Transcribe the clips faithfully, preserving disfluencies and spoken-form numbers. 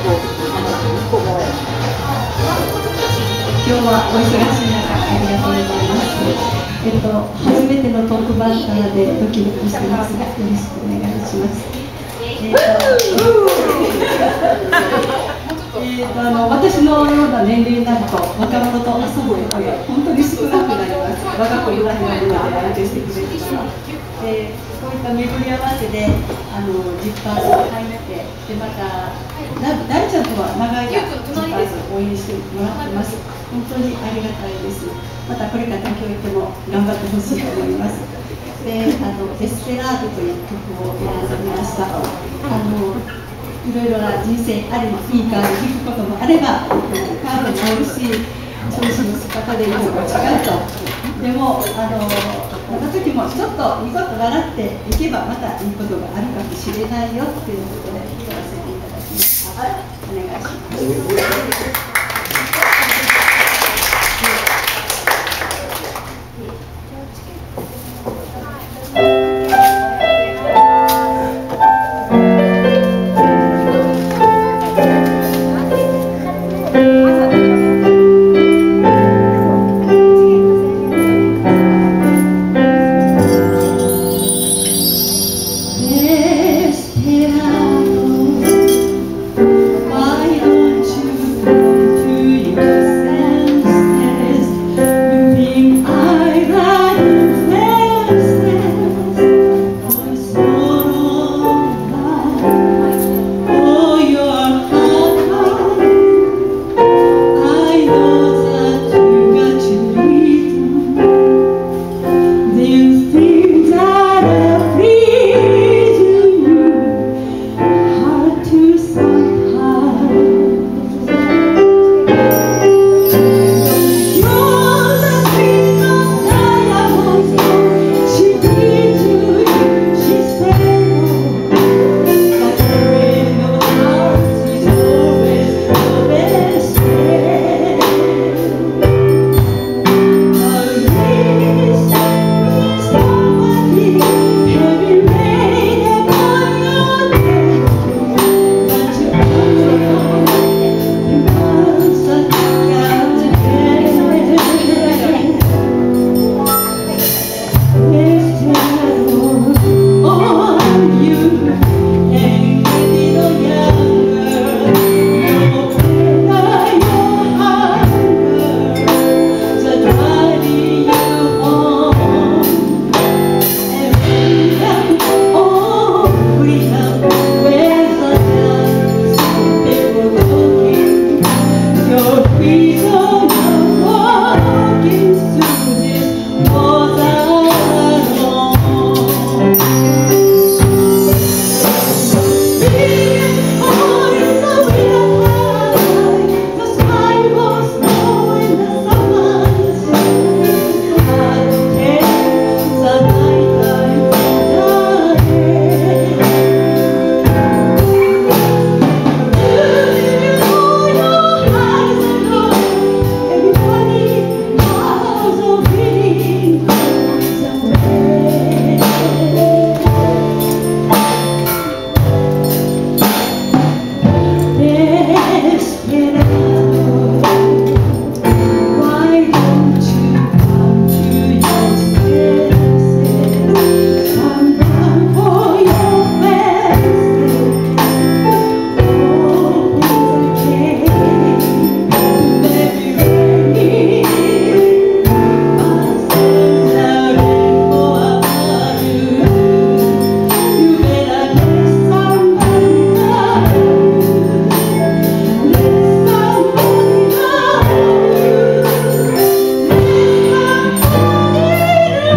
今日はお忙しい中ありがとうございます。えっと初めてのトップバッターでドキドキしてますが、よろしくお願いします。えっとえっとあの私のような年齢になると若者と遊ぶことが本当に少なくなります。我が子ぐらいのもので相手してくれるから。でこういった巡り合わせであのジッパーズを入ってでまた大ちゃんとは長い間ジッパーズを応援してもらってます。本当にありがたいです。またこれから東京行っても頑張ってほしいと思います。で、あのデスペラードという曲を選んでみました。あのいろいろな人生あればいいカード弾くこともあれば、カードもあるし、調子の仕方でいろいろ違うと。でもあのこの時もちょっといいこと習っていけばまたいいことがあるかもしれないよっていうことで言わせていただきました。お願いします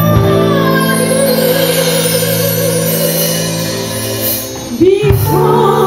。Before